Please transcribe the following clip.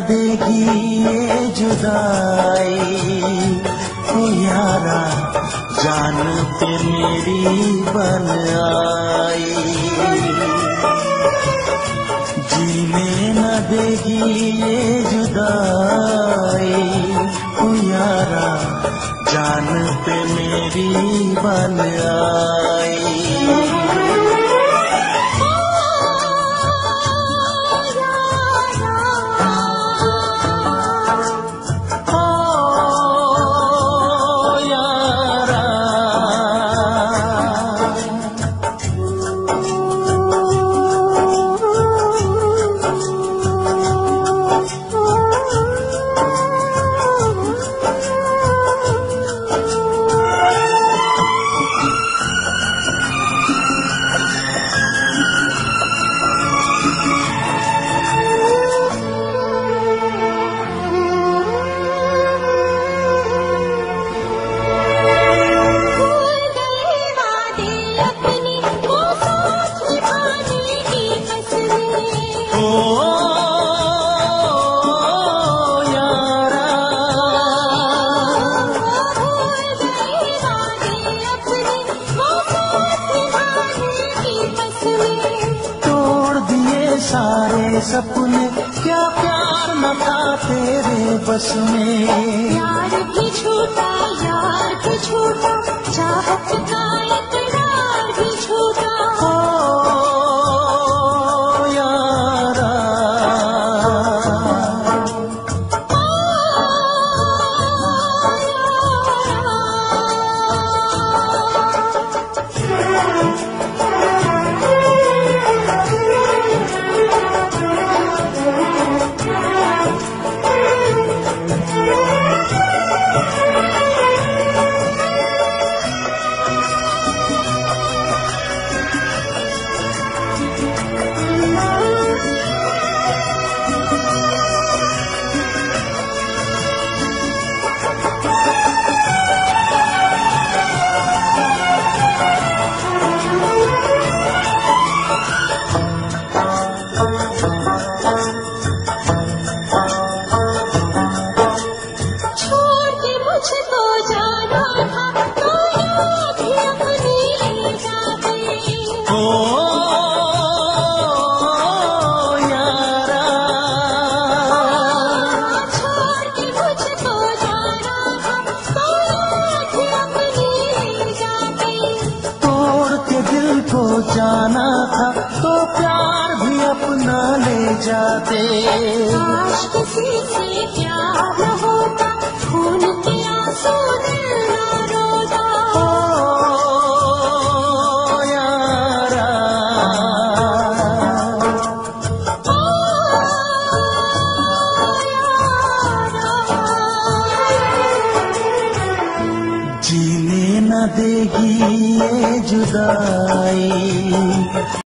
देगी ये जुदाई, ओ यारा जान पे मेरी बन आई। जीने न देगी ये जुदाई, ओ यारा जान पे मेरी बन आई। सारे सपने क्या प्यार न था तेरे बस में। यार भी छूटा, यार भी छूटा, चाहत का इकरार भी छूटा। ओ यारा जाना था तो प्यार भी अपना ले जाते। काश किसी से प्यार न होता, खून के आंसू दिल न रोता। ओ यारा जीने न देगी ये जुदाई,